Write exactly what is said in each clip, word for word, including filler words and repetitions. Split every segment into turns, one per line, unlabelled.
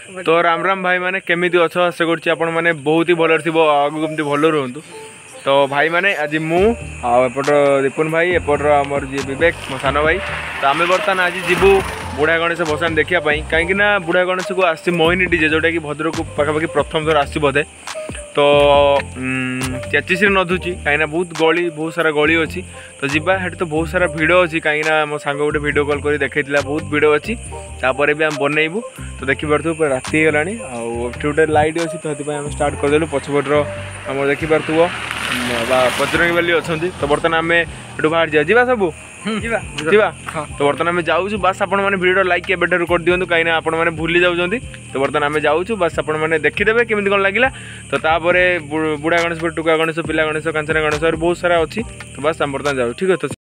तो राम राम भाई मैंने केमी अच्छ आशा कर मैंने बहुत ही भल थी आगे कमी भल रुहतु। तो भाई मैंने आज मुपट दीपुन भाई एपटर आमर जी विवेक मो सान भाई तो आम बर्तमान आज जीवु बुढ़ा गणेश भसान देखापी कहीं बुढ़ा गणेश को आसी मोहिनी डीजे जोटा कि भद्रक पाखापाखि प्रथम थर आसी बोधे। तो चेचिस नधुची कहीं बहुत गली बहुत सारा गली अच्छी तो जीवा हेट तो बहुत सारा भिड़ अच्छी कहीं मो सांग गोटे वीडियो कॉल कर देखा बहुत भिड़ अच्छी तापर भी आम बनइबू तो देखिपु पूरा राति गला गोटे लाइट अच्छी तो ये आम स्टार्ट करदेलु पछपटर आम देखिपु बजरंगी बाली अच्छा तो बर्तमान आम ये बाहर जा जा सब जीवा तो बर्तमान आम जाऊँ बस आपण मैंने भिडियो लाइक एवं कर दिखाँ कहीं आपण मैंने भूली जाऊँगी तो बर्तमान आम जाऊँ बस आपण मैंने देखीदे केमी कौन लगे तो तापर बुढ़ा गणेश टुका गणेश पिला गणेश कांचना गणेश और बहुत सारा अच्छी तो बस आम बर्तमान जाऊँ ठीक है।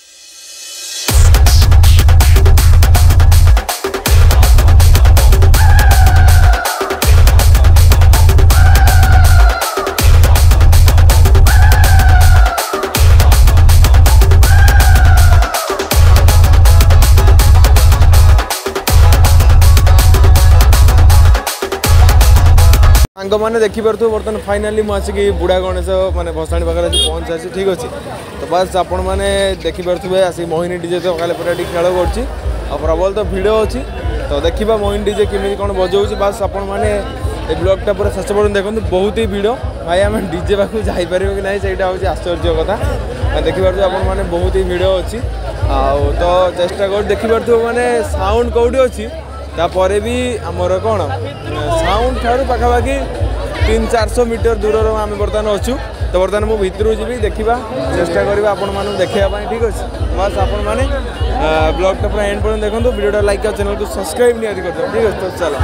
सांग मैंने देखिपु बर्तमान फाइनाली मुझे बुढ़ा गणेश माने भसाणी पाखे पहुँच आसी ठीक अच्छे तो बस आपण मैंने देखिपे आसिक मोहिनी डीजे तो काले पूरा खेल कर प्रबल तो भिड़ अच्छी तो देखा मोहिनी डीजे केमी कौन बजाऊँ बस आपण मैंने ब्लॉगटा पूरा शेष पर्यटन देखते बहुत ही भिड़ भाई आम डीजे पाक जापर कि ना से हूँ आश्चर्य कथा देखिपे आपण मैंने बहुत ही भिड़ अच्छी आउ तो चेष्टा कर देखिपे मैंने साउंड कौटी अच्छी तापर भी आमर कौन साउंड ठार पाखापाखि तीन चार सौ मीटर दूर आम बर्तमान अच्छु तो बर्तमान मुझे भितर जी देखा चेष्टा करवा आपण मानू देखापी ठीक अच्छे बस आपण मैंने ब्लॉग पूरा एंड पर्यटन देखो वीडियो लाइक और चैनल को सब्सक्राइब नहीं कर ठीक है तो चलो।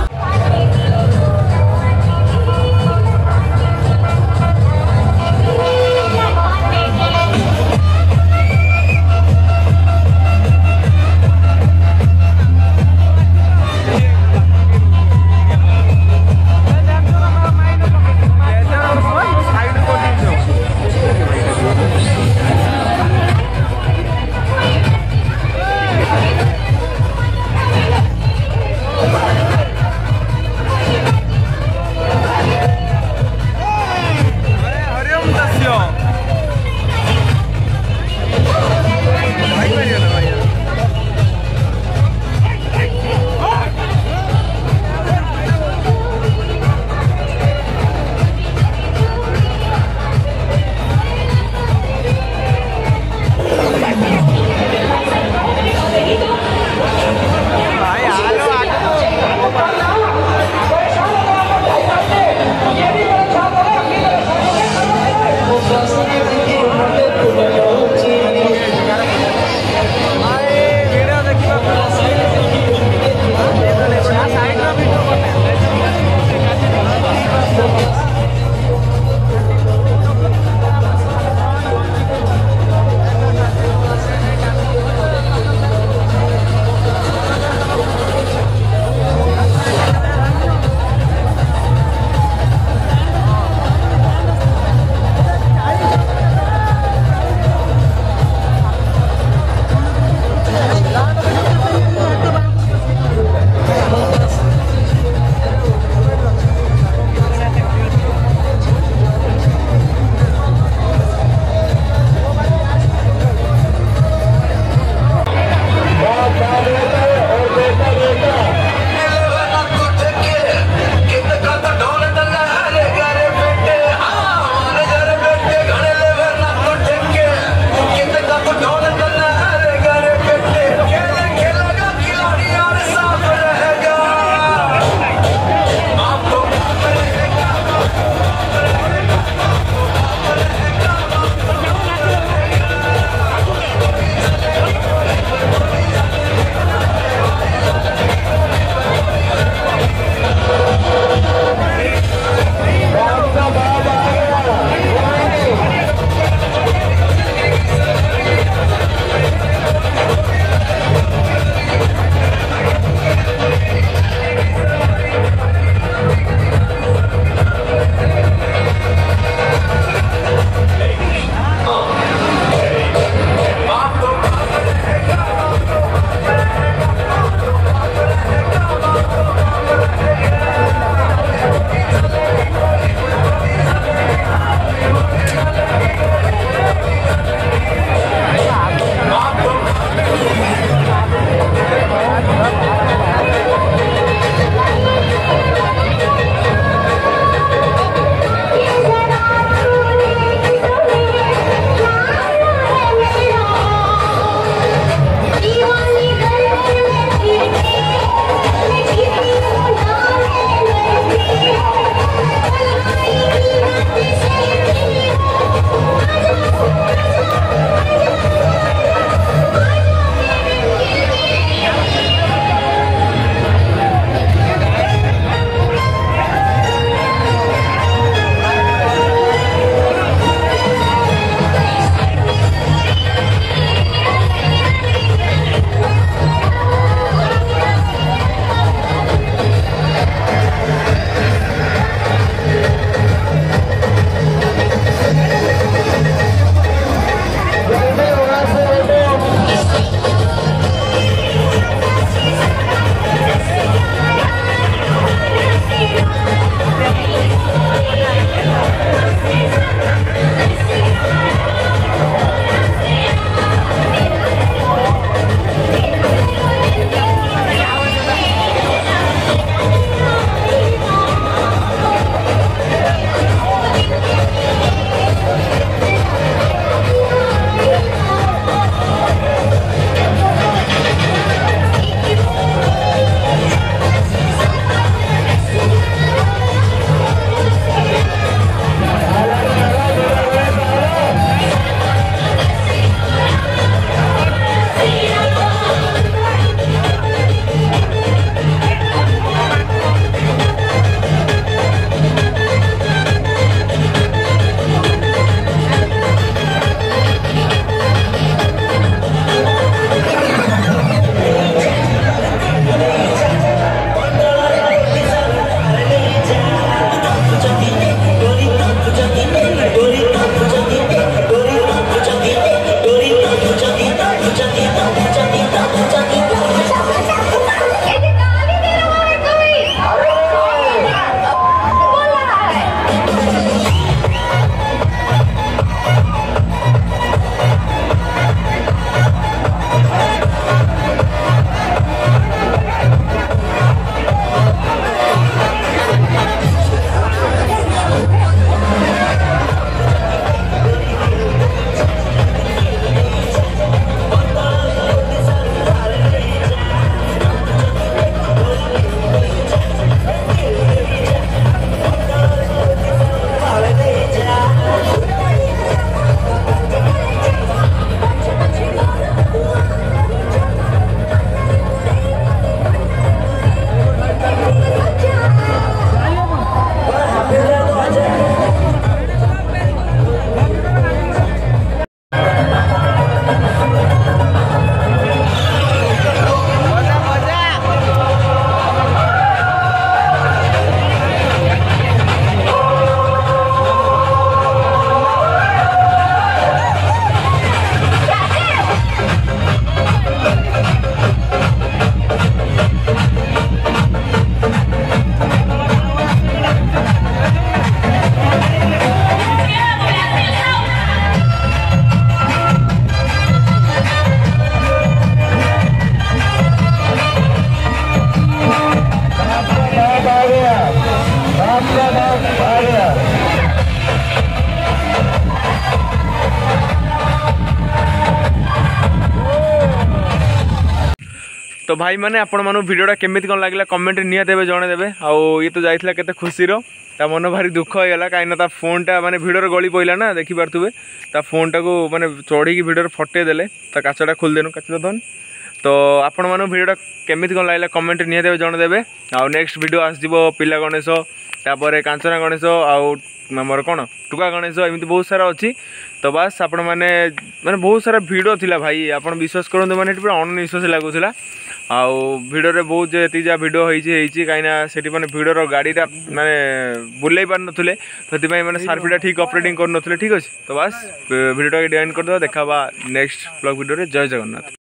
तो भाई मैंने आपण मानू वीडियोटा केमिति कौन लगे कमेंट निहाती भावे जनईदेवे आउ ये तो जाइला केते खुशी ता मन भारी दुख होगा कहीं फोनटा माने भिडर गली पड़ा ना देखी पारे ता फोनटा को माने चढ़ी भिडर फटे देले ता काचटा खोलदेनु काचटा धन तो आपण मानू वीडियोटा केमिति कौन लगे कमेंट निहाती भावे जनईदेवे आउ नेक्स्ट वीडियो आसो पिला गणेश तापर कांचना गणेश आउ आमर कौन टुका गणेश एमती बहुत सारा अच्छी तो बास आपण मैंने माने बहुत सारा भिड़ थिला भाई आप विश्वास करूँ मैंने अणनिश्वास लगुला आउ भिड़े बहुत जी जहाँ भिड होती कहीं से भिड़र गाड़ीटा माने बुले पार नुले तो मैंने सार्फीटा ठीक ऑपरेटिंग कर ठीक अच्छे तो बास भिडियो एंड करदे देखा नेक्स्ट ब्लॉग वीडियो जय जगन्नाथ।